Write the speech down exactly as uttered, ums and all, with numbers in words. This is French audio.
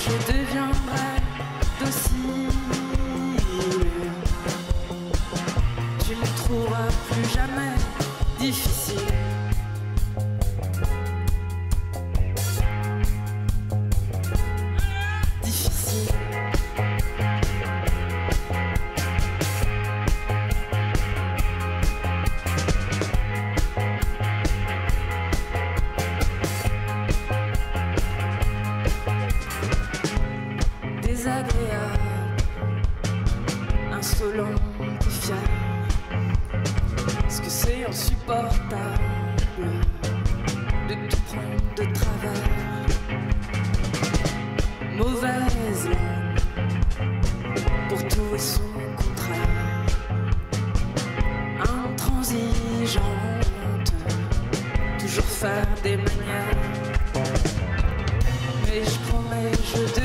je deviendrai docile. Tu ne trouveras plus jamais difficile. Difficile. Désagréable, insolent et fier. Ce que c'est insupportable de tout prendre de travers. Mauvaise langue pour tout et son contraire. Intransigeante, toujours faire des manières. Mais je promets, je